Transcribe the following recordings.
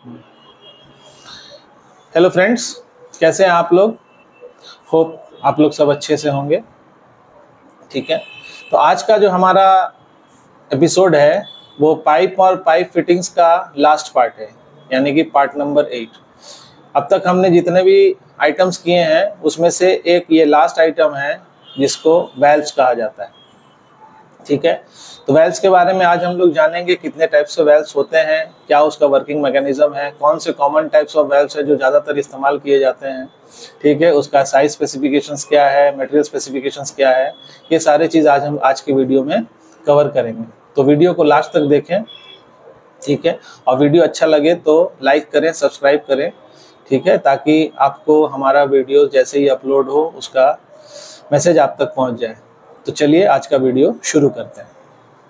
Hello friends, कैसे हैं आप लोग। होप आप लोग सब अच्छे से होंगे। ठीक है, तो आज का जो हमारा एपिसोड है वो पाइप और पाइप फिटिंग्स का लास्ट पार्ट है, यानी कि पार्ट नंबर 8। अब तक हमने जितने भी आइटम्स किए हैं उसमें से एक ये लास्ट आइटम है जिसको वेल्व्स कहा जाता है। ठीक है, तो वेल्व्स के बारे में आज हम लोग जानेंगे, कितने टाइप्स के वेल्व्स होते हैं, क्या उसका वर्किंग मैकेनिज्म है, कौन से कॉमन टाइप्स ऑफ वेल्व्स है जो ज़्यादातर इस्तेमाल किए जाते हैं। ठीक है, उसका साइज स्पेसिफिकेशंस क्या है, मटेरियल स्पेसिफिकेशंस क्या है, ये सारे चीज़ आज हम आज की वीडियो में कवर करेंगे। तो वीडियो को लास्ट तक देखें। ठीक है, और वीडियो अच्छा लगे तो लाइक करें, सब्सक्राइब करें। ठीक है, ताकि आपको हमारा वीडियो जैसे ही अपलोड हो उसका मैसेज आप तक पहुंच जाए। तो चलिए आज का वीडियो शुरू करते हैं।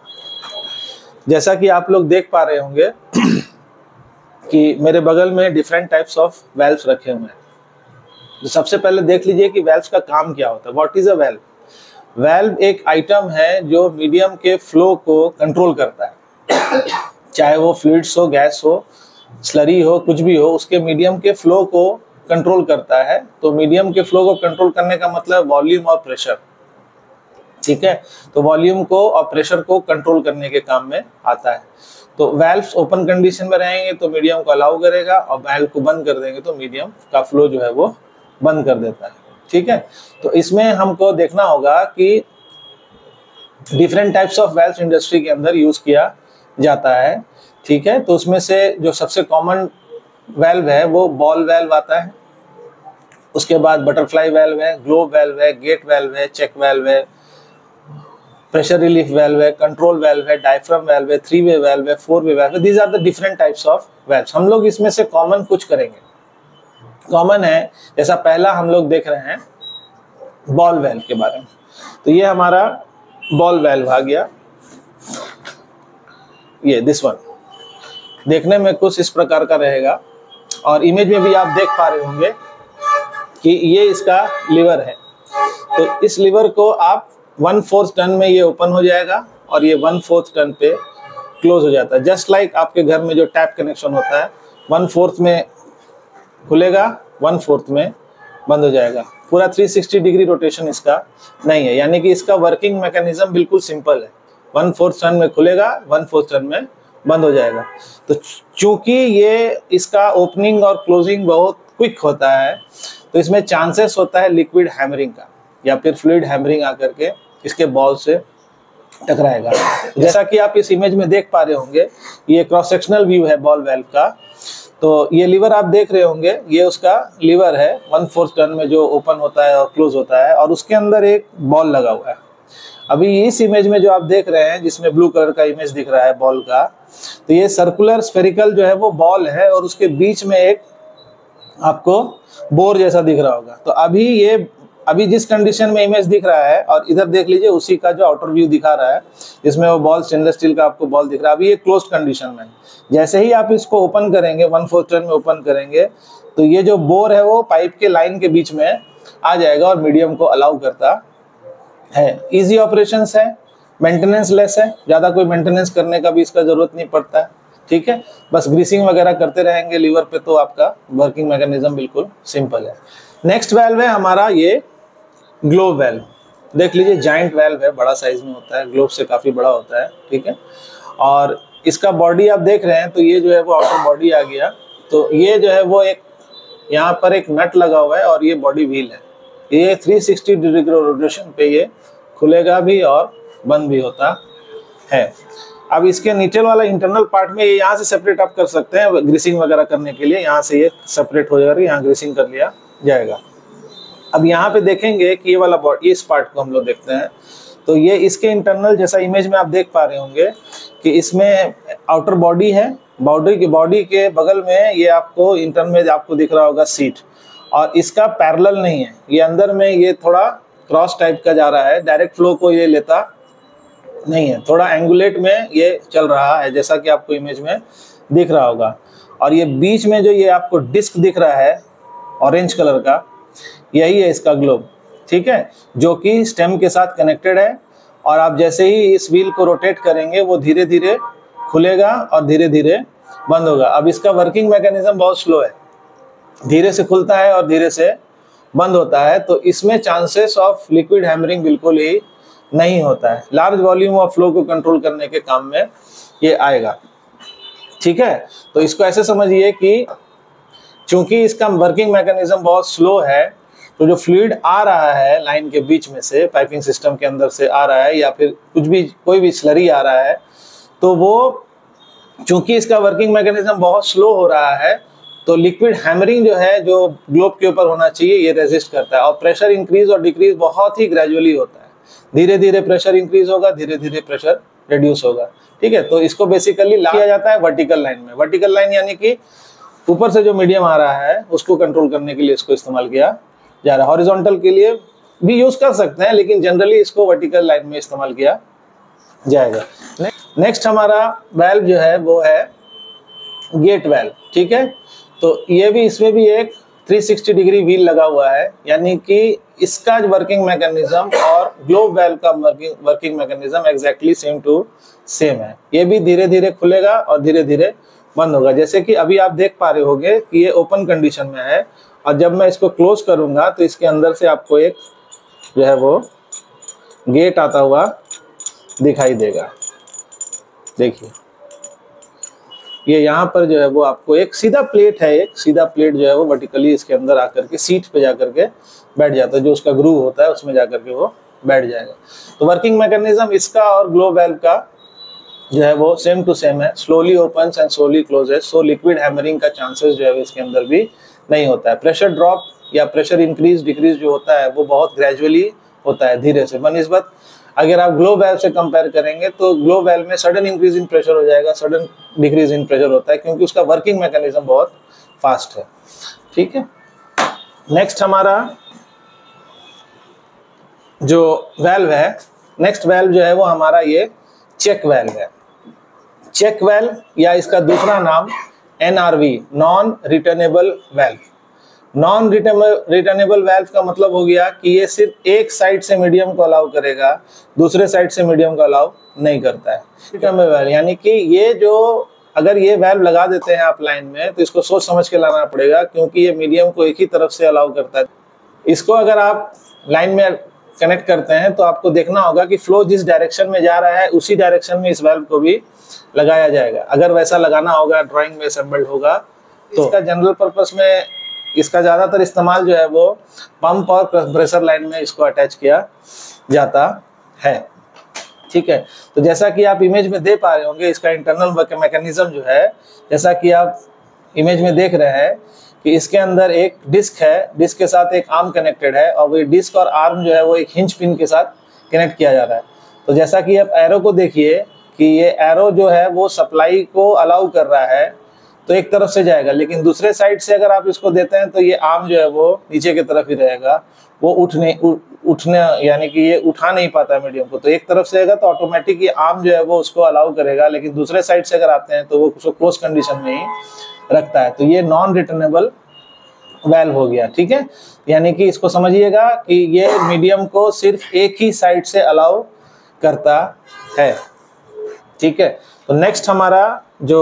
जैसा कि आप लोग देख पा रहे होंगे कि मेरे बगल में डिफरेंट टाइप्स ऑफ वेल्व्स रखे हुए हैं। तो सबसे पहले देख लीजिए कि वेल्व्स का काम क्या होता है। What is a valve? Valve एक आइटम है जो मीडियम के फ्लो को कंट्रोल करता है। चाहे वो फ्लूइड्स हो, गैस हो, स्लरी हो, कुछ भी हो, उसके मीडियम के फ्लो को कंट्रोल करता है। तो मीडियम के फ्लो को कंट्रोल करने का मतलब वॉल्यूम और प्रेशर। ठीक है, तो वॉल्यूम को और प्रेशर को कंट्रोल करने के काम में आता है। तो वेल्व्स ओपन कंडीशन में रहेंगे तो मीडियम को अलाउ करेगा, और वेल्व को बंद कर देंगे तो मीडियम का फ्लो जो है वो बंद कर देता है। ठीक है, तो इसमें हमको देखना होगा कि different types of valves industry के अंदर यूज किया जाता है। ठीक है, तो उसमें से जो सबसे कॉमन वेल्व है वो बॉल वेल्व आता है। उसके बाद बटरफ्लाई वेल्व है, ग्लोब वेल्व है, गेट वेल्व है, चेक वेल्व है, प्रेशर रिलीफ वेल्व है, कंट्रोल वेल्व है, डायफ्राम वेल्व है, 3 वे वेल्व है, 4 वे वेल्व है। These are the different types of valves. हम लोग इसमें से कॉमन कुछ करेंगे। कॉमन है, जैसा पहला हम लोग देख रहे हैं बॉल वेल्व के बारे में। तो ये हमारा बॉल वेल्व आ गया, ये दिस वन देखने में कुछ इस प्रकार का रहेगा, और इमेज में भी आप देख पा रहे होंगे कि ये इसका लीवर है। तो इस लीवर को आप 1/4 टन में ये ओपन हो जाएगा और ये 1/4 टन पे क्लोज हो जाता है। जस्ट लाइक आपके घर में जो टैप कनेक्शन होता है, 1/4 में खुलेगा, 1/4 में बंद हो जाएगा। पूरा 360 डिग्री रोटेशन इसका नहीं है, यानी कि इसका वर्किंग मैकेनिज्म बिल्कुल सिंपल है। 1/4 टन में खुलेगा, 1/4 टन में बंद हो जाएगा। तो चूंकि ये इसका ओपनिंग और क्लोजिंग बहुत क्विक होता है, तो इसमें चांसेस होता है लिक्विड हैमरिंग का, या फिर फ्लूइड हैमरिंग आकर के इसके बॉल से टकराएगा। जैसा कि आप इस इमेज में देख पा रहे होंगे, ये क्रॉस सेक्शनल व्यू है बॉल वेल्व का। तो ये लीवर आप देख रहे होंगे, ये उसका लीवर है 1/4 टन में जो ओपन होता है और क्लोज होता है, और उसके अंदर एक बॉल लगा हुआ है। अभी इस इमेज में जो आप देख रहे हैं, जिसमें ब्लू कलर का इमेज दिख रहा है बॉल का, तो ये सर्कुलर स्फेरिकल जो है वो बॉल है, और उसके बीच में एक आपको बोर जैसा दिख रहा होगा। तो अभी जिस कंडीशन में इमेज दिख रहा है, और इधर देख लीजिए उसी का जो आउटर व्यू दिखा रहा है, जिसमें वो बॉल स्टेनलेस स्टील का आपको बॉल दिख रहा है, अभी ये क्लोज कंडीशन में है। जैसे ही आप इसको ओपन करेंगे, 1/4 टन में ओपन करेंगे, तो ये जो बोर है वो पाइप के लाइन के बीच में आ जाएगा और मीडियम को अलाउ करता है। इजी ऑपरेशंस है, मेंटेनेंस लेस है, ज़्यादा कोई मेंटेनेंस करने का भी इसका जरूरत नहीं पड़ता है। ठीक है, बस ग्रीसिंग वगैरह करते रहेंगे लीवर पे, तो आपका वर्किंग मैकेनिज्म बिल्कुल सिंपल है। नेक्स्ट वेल्व है हमारा ये ग्लोब वेल्व। देख लीजिए, जाइंट वेल्व है, बड़ा साइज में होता है, ग्लोब से काफ़ी बड़ा होता है। ठीक है, और इसका बॉडी आप देख रहे हैं, तो ये जो है वो आउटर बॉडी आ गया। तो ये जो है वो एक यहाँ पर एक नट लगा हुआ है, और ये बॉडी व्हील है। ये 360 डिग्री रोटेशन पे ये खुलेगा भी और बंद भी होता है। अब इसके नीचे वाला इंटरनल पार्ट में ये यहाँ से सेपरेट आप कर सकते हैं ग्रीसिंग वगैरह करने के लिए। यहाँ से ये सेपरेट हो जाएगा, यहाँ ग्रीसिंग कर लिया जाएगा। अब यहाँ पे देखेंगे कि ये वाला बॉडी, इस पार्ट को हम लोग देखते हैं, तो ये इसके इंटरनल, जैसा इमेज में आप देख पा रहे होंगे कि इसमें आउटर बॉडी है, बॉडी के बगल में ये आपको इंटरनल में आपको दिख रहा होगा सीट, और इसका पैरेलल नहीं है, ये अंदर में ये थोड़ा क्रॉस टाइप का जा रहा है, डायरेक्ट फ्लो को ये लेता नहीं है, थोड़ा एंगुलेट में ये चल रहा है, जैसा कि आपको इमेज में दिख रहा होगा। और ये बीच में जो ये आपको डिस्क दिख रहा है ऑरेंज कलर का, यही है इसका ग्लोब। ठीक है, जो कि स्टेम के साथ कनेक्टेड है, और आप जैसे ही इस व्हील को रोटेट करेंगे वो धीरे धीरे खुलेगा और धीरे धीरे बंद होगा। अब इसका वर्किंग मैकेनिज्म बहुत स्लो है, धीरे से खुलता है और धीरे से बंद होता है, तो इसमें चांसेस ऑफ लिक्विड हैमरिंग बिल्कुल ही नहीं होता है। लार्ज वॉल्यूम ऑफ फ्लो को कंट्रोल करने के काम में ये आएगा। ठीक है, तो इसको ऐसे समझिए कि चूंकि इसका वर्किंग मैकेनिज्म बहुत स्लो है, तो जो फ्लूइड आ रहा है लाइन के बीच में से, पाइपिंग सिस्टम के अंदर से आ रहा है, या फिर कुछ भी कोई भी स्लरी आ रहा है, तो वो चूंकि इसका वर्किंग मैकेनिज्म बहुत स्लो हो रहा है, तो लिक्विड हैमरिंग जो है, जो ग्लोब के ऊपर होना चाहिए, ये रेजिस्ट करता है। और प्रेशर इंक्रीज और डिक्रीज बहुत ही ग्रेजुअली होता है, धीरे धीरे प्रेशर इंक्रीज होगा, धीरे धीरे प्रेशर रिड्यूस होगा। ठीक है, तो इसको बेसिकली किया जाता है वर्टिकल लाइन में। वर्टिकल लाइन यानी कि ऊपर से जो मीडियम आ रहा है उसको कंट्रोल करने के लिए इसको इस्तेमाल किया जा रहा है। हॉरिजॉन्टल के लिए भी यूज कर सकते हैं, लेकिन जनरली इसको वर्टिकल लाइन में इस्तेमाल किया जाएगा। नेक्स्ट हमारा वाल्व जो है वो है गेट वाल्व। ठीक है, तो ये भी, इसमें भी एक 360 डिग्री व्हील लगा हुआ है, यानी कि इसका वर्किंग मैकेनिज्म और ग्लोब वाल्व का working mechanism exactly same to same है। ये भी धीरे धीरे खुलेगा और धीरे धीरे बंद होगा। जैसे कि अभी आप देख पा रहे होंगे कि ये ओपन कंडीशन में है, और जब मैं इसको क्लोज करूंगा तो इसके अंदर से आपको एक जो है वो गेट आता हुआ दिखाई देगा। देखिए, ये यहाँ पर जो है वो आपको एक सीधा प्लेट है, एक सीधा प्लेट जो है वो वर्टिकली इसके अंदर आकर के सीट पे जाकर के बैठ जाता है, जो उसका ग्रूव होता है उसमें जाकर के वो बैठ जाएगा। तो वर्किंग मैकेनिज्म इसका और ग्लोब वाल्व का जो है वो सेम टू सेम है, slowly opens and slowly closes, so liquid hammering का चांसेस जो है इसके अंदर भी नहीं होता है। प्रेशर ड्रॉप या प्रेशर इंक्रीज डिक्रीज जो होता है वो बहुत ग्रेजुअली होता है, धीरे से। बनिस्बत अगर आप ग्लोब वाल्व से कंपेयर करेंगे तो ग्लोब वाल्व में सडन इंक्रीज इन प्रेशर हो जाएगा, सडन डिक्रीज इन प्रेशर होता है, क्योंकि उसका वर्किंग मैकेनिज्म बहुत फास्ट है। ठीक है, नेक्स्ट हमारा जो वाल्व है, नेक्स्ट वाल्व जो है वो हमारा ये चेक वाल्व है। चेक वाल्व या इसका दूसरा नाम NRV, non returnable valve. Non returnable valve का मतलब हो गया कि ये सिर्फ एक साइड से मीडियम को अलाउ करेगा, दूसरे साइड से मीडियम को अलाउ नहीं करता है। रिटर्नेबल वाल्व यानी कि ये जो, अगर ये वाल्व लगा देते हैं आप लाइन में, तो इसको सोच समझ के लाना पड़ेगा, क्योंकि ये मीडियम को एक ही तरफ से अलाउ करता है। इसको अगर आप लाइन में कनेक्ट करते हैं तो आपको देखना होगा कि फ्लो जिस डायरेक्शन में जा रहा है उसी डायरेक्शन में इस वाल्व को भी लगाया जाएगा। अगर वैसा लगाना होगा, ड्राइंग में असेंबल्ड होगा, तो इसका जनरल पर्पस में इसका ज्यादातर इस्तेमाल जो है वो पंप और प्रेशर लाइन में इसको अटैच किया जाता है। ठीक है, तो जैसा कि आप इमेज में देख पा रहे होंगे, इसका इंटरनल मैकेनिज्म जो है, जैसा कि आप इमेज में देख रहे हैं कि इसके अंदर एक डिस्क है, डिस्क के साथ एक आर्म कनेक्टेड है, और वो डिस्क और आर्म जो है वो एक हिंज पिन के साथ कनेक्ट किया जा रहा है। तो जैसा कि आप एरो को देखिए कि ये एरो जो है वो सप्लाई को अलाउ कर रहा है, तो एक तरफ से जाएगा, लेकिन दूसरे साइड से अगर आप इसको देते हैं तो ये आर्म जो है वो नीचे की तरफ ही रहेगा, वो उठने यानी कि ये उठा नहीं पाता मीडियम को। तो एक तरफ से आएगा तो ऑटोमेटिक ये आर्म जो है वो उसको अलाउ करेगा, लेकिन दूसरे साइड से अगर आते हैं तो वो उसको क्लोज कंडीशन में ही रखता है। तो ये नॉन रिटर्नेबल वाल्व हो गया। ठीक है, यानी कि इसको समझिएगा कि ये मीडियम को सिर्फ एक ही साइड से अलाउ करता है। ठीक है, तो नेक्स्ट हमारा जो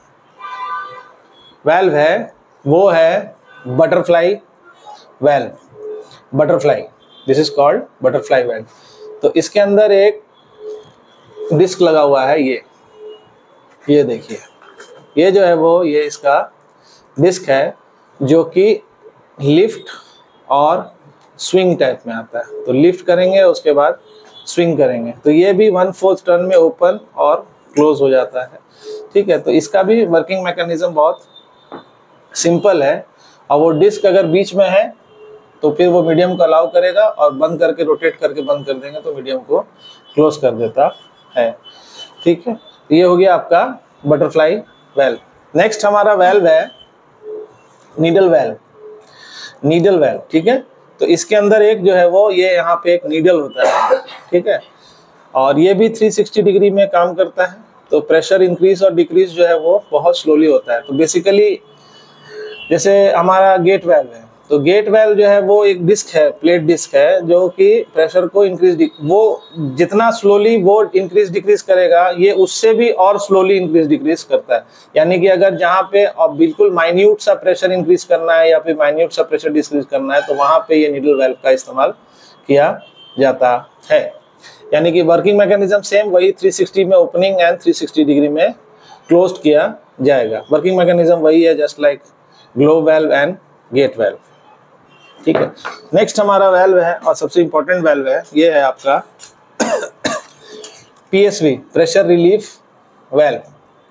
वाल्व है वो है butterfly valve. Butterfly, this is called butterfly valve. तो इसके अंदर एक डिस्क लगा हुआ है, ये देखिए, ये जो है वो ये इसका डिस्क है, जो कि लिफ्ट और स्विंग टाइप में आता है। तो लिफ्ट करेंगे उसके बाद स्विंग करेंगे, तो ये भी 1/4 टर्न में ओपन और क्लोज हो जाता है। ठीक है, तो इसका भी वर्किंग मैकेनिज्म बहुत सिंपल है, और वो डिस्क अगर बीच में है तो फिर वो मीडियम को अलाउ करेगा, और बंद करके रोटेट करके बंद कर देंगे तो मीडियम को क्लोज कर देता है। ठीक है, ये हो गया आपका बटरफ्लाई वाल्व। नेक्स्ट हमारा वाल्व है नीडल वाल्व। नीडल वाल्व, ठीक है, तो इसके अंदर एक जो है वो ये यहाँ पे एक नीडल होता है। ठीक है, और ये भी 360 डिग्री में काम करता है। तो प्रेशर इंक्रीज और डिक्रीज जो है वो बहुत स्लोली होता है। तो बेसिकली जैसे हमारा गेट वाल्व है, तो गेट वेल्व जो है वो एक डिस्क है, प्लेट डिस्क है, जो कि प्रेशर को वो जितना स्लोली वो इंक्रीज डिक्रीज करेगा, ये उससे भी और स्लोली इंक्रीज डिक्रीज करता है। यानी कि अगर जहाँ पे अब बिल्कुल माइन्यूट सा प्रेशर इंक्रीज करना है या फिर माइन्यूट सा प्रेशर डिक्रीज करना है, तो वहां पे ये नीडल वेल्व का इस्तेमाल किया जाता है। यानी कि वर्किंग मैकेनिज्म सेम वही 360 में ओपनिंग एंड 360 डिग्री में क्लोज्ड किया जाएगा। वर्किंग मैकेनिज्म वही है, just like globe valve and gate valve. ठीक है, नेक्स्ट हमारा वेल्व है और सबसे इंपॉर्टेंट वेल्व है, ये है आपका PSV, प्रेशर रिलीफ वेल्व।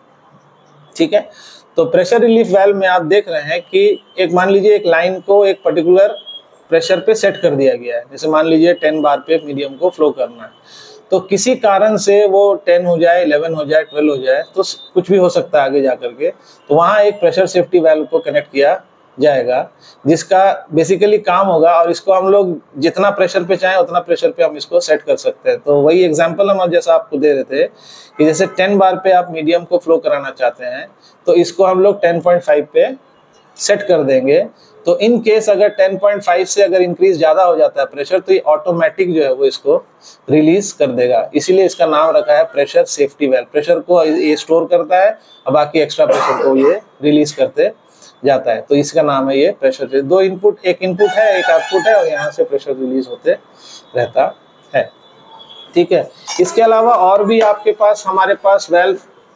ठीक है, तो प्रेशर रिलीफ वेल्व में आप देख रहे हैं कि एक मान लीजिए एक लाइन को एक पर्टिकुलर प्रेशर पे सेट कर दिया गया है। जैसे मान लीजिए 10 बार पे मीडियम को फ्लो करना है, तो किसी कारण से वो 10 हो जाए, 11 हो जाए, 12 हो जाए, तो कुछ भी हो सकता है आगे जा करके, तो वहाँ एक प्रेशर सेफ्टी वेल्व को कनेक्ट किया जाएगा, जिसका बेसिकली काम होगा, और इसको हम लोग जितना प्रेशर पे चाहें उतना प्रेशर पे हम इसको सेट कर सकते हैं। तो वही एग्जांपल हम जैसा आपको दे रहे थे कि जैसे 10 बार पे आप मीडियम को फ्लो कराना चाहते हैं, तो इसको हम लोग 10.5 पे सेट कर देंगे। तो इन केस अगर 10.5 से अगर इंक्रीज ज़्यादा हो जाता है प्रेशर, तो ये ऑटोमेटिक जो है वो इसको रिलीज कर देगा। इसीलिए इसका नाम रखा है प्रेशर सेफ्टी वेल्व। प्रेशर को ये स्टोर करता है और बाकी एक्स्ट्रा प्रेशर को ये रिलीज करते जाता है, तो इसका नाम है ये प्रेशर। दो इनपुट, एक इनपुट है एक आउटपुट है, और यहाँ से प्रेशर रिलीज होते रहता है। ठीक है, इसके अलावा और भी आपके पास हमारे पास वेल्व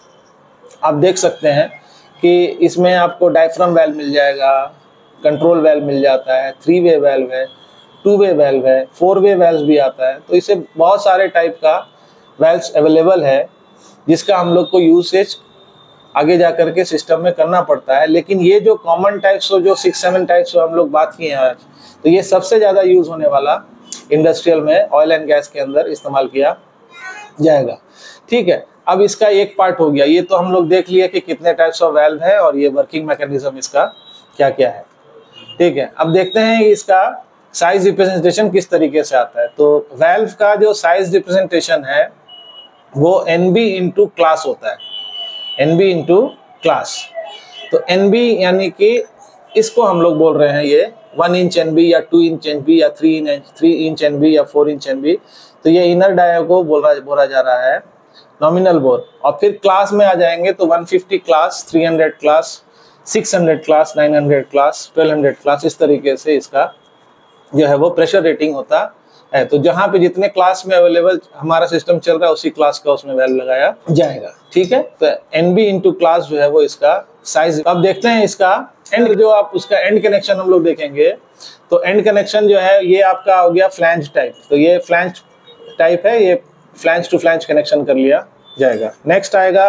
आप देख सकते हैं कि इसमें आपको डायफ्राम वेल्व मिल जाएगा, कंट्रोल वेल्व मिल जाता है, 3 वे वेल्व है, 2 वे वेल्व है, 4 वे वेल्व भी आता है। तो इसे बहुत सारे टाइप का वेल्व्स अवेलेबल है, जिसका हम लोग को यूसेज आगे जा करके सिस्टम में करना पड़ता है। लेकिन ये जो कॉमन टाइप्स हो, जो 6-7 टाइप्स हम लोग बात किए हैं आज, तो ये सबसे ज़्यादा यूज होने वाला इंडस्ट्रियल में ऑयल एंड गैस के अंदर इस्तेमाल किया जाएगा। ठीक है, अब इसका एक पार्ट हो गया, ये तो हम लोग देख लिया कि कितने टाइप्स ऑफ वेल्व है और ये वर्किंग मैकेनिज्म इसका क्या क्या है। ठीक है, अब देखते हैं इसका साइज रिप्रेजेंटेशन किस तरीके से आता है। तो वेल्व का जो साइज रिप्रेजेंटेशन है वो NB इंटू क्लास होता है, NB इंटू क्लास। तो NB यानी कि इसको हम लोग बोल रहे हैं ये 1 इंच NB या 2 इंच NB या 3 इंच NB या 4 इंच NB। तो ये इनर डायो को बोला जा रहा है नॉमिनल बोर। और फिर क्लास में आ जाएंगे तो 150 class, 300 class, 600 class, 900 class, 1200 class, इस तरीके से इसका जो है वो प्रेशर रेटिंग होता है। तो जहाँ पे जितने क्लास में अवेलेबल हमारा सिस्टम चल रहा है उसी क्लास का उसमें वेल्व लगाया जाएगा। ठीक है, तो NB इंटू क्लास जो है वो इसका साइज। अब देखते हैं इसका एंड, जो आप उसका एंड कनेक्शन हम लोग देखेंगे। तो एंड कनेक्शन जो है ये आपका हो गया फ्लैंज टाइप। तो ये फ्लैंज टाइप है, ये फ्लैंज टू फ्लैंज कनेक्शन कर लिया जाएगा। नेक्स्ट आएगा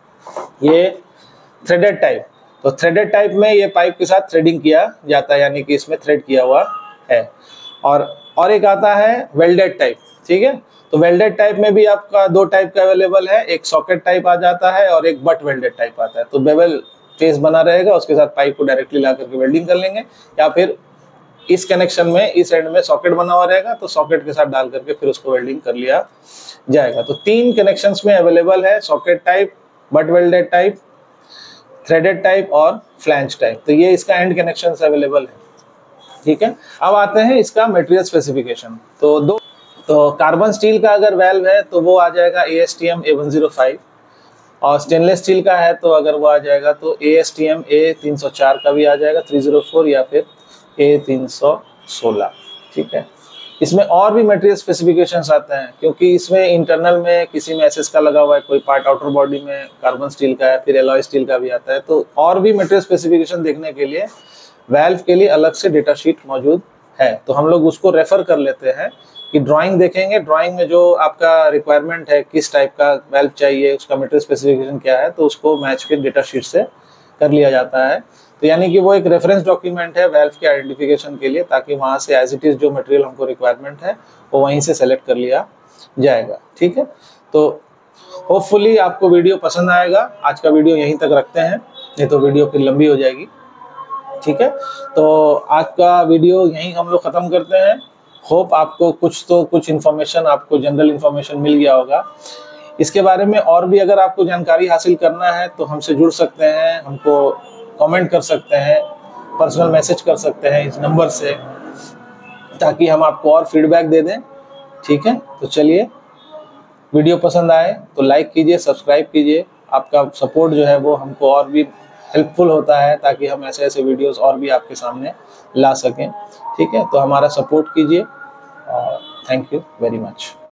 ये थ्रेडेड टाइप। तो थ्रेडेड टाइप में ये पाइप के साथ थ्रेडिंग किया जाता है, यानी कि इसमें थ्रेड किया हुआ है। और एक आता है वेल्डेड टाइप। ठीक है, तो वेल्डेड टाइप में भी आपका 2 टाइप का अवेलेबल है, एक सॉकेट टाइप आ जाता है और एक बट वेल्डेड टाइप आता है। तो बेवल फेस बना रहेगा, उसके साथ पाइप को डायरेक्टली ला करके वेल्डिंग कर लेंगे, या फिर इस कनेक्शन में इस एंड में सॉकेट बना हुआ रहेगा तो सॉकेट के साथ डाल करके फिर उसको वेल्डिंग कर लिया जाएगा। तो 3 कनेक्शंस में अवेलेबल है, socket type, butt welded type, threaded type और फ्लैंज टाइप। तो ये इसका एंड कनेक्शन अवेलेबल है। ठीक है, अब आते हैं इसका मटेरियल स्पेसिफिकेशन। तो कार्बन स्टील का अगर वेल्व है तो वो आ जाएगा ASTM A105, और स्टेनलेस स्टील का है तो अगर वो आ जाएगा तो ASTM A304 का भी आ जाएगा, 304 या फिर A316। ठीक है, इसमें और भी मटेरियल स्पेसिफिकेशंस आते हैं, क्योंकि इसमें इंटरनल में किसी में SS का लगा हुआ है, कोई पार्ट आउटर बॉडी में कार्बन स्टील का है, फिर एलॉय स्टील का भी आता है। तो और भी मटेरियल स्पेसिफिकेशन देखने के लिए वेल्व के लिए अलग से डेटा शीट मौजूद है, तो हम लोग उसको रेफर कर लेते हैं कि ड्राइंग देखेंगे, ड्राइंग में जो आपका रिक्वायरमेंट है, किस टाइप का वेल्व चाहिए, उसका मटेरियल स्पेसिफिकेशन क्या है, तो उसको मैच फिर डेटा शीट से कर लिया जाता है। तो यानी कि वो एक रेफरेंस डॉक्यूमेंट है वेल्व के आइडेंटिफिकेशन के लिए, ताकि वहाँ से एज इट इज जो मटेरियल हमको रिक्वायरमेंट है वो वहीं से सेलेक्ट कर लिया जाएगा। ठीक है, तो होपफुली आपको वीडियो पसंद आएगा। आज का वीडियो यहीं तक रखते हैं, नहीं तो वीडियो फिर लंबी हो जाएगी। ठीक है, तो आज का वीडियो यहीं हम लोग ख़त्म करते हैं। होप आपको कुछ इन्फॉर्मेशन, आपको जनरल इन्फॉर्मेशन मिल गया होगा। इसके बारे में और भी अगर आपको जानकारी हासिल करना है तो हमसे जुड़ सकते हैं, हमको कमेंट कर सकते हैं, पर्सनल मैसेज कर सकते हैं इस नंबर से, ताकि हम आपको और फीडबैक दे दें। ठीक है, तो चलिए, वीडियो पसंद आए तो लाइक कीजिए, सब्सक्राइब कीजिए। आपका सपोर्ट जो है वो हमको और भी हेल्पफुल होता है, ताकि हम ऐसे ऐसे वीडियोस और भी आपके सामने ला सकें। ठीक है, तो हमारा सपोर्ट कीजिए और थैंक यू वेरी मच।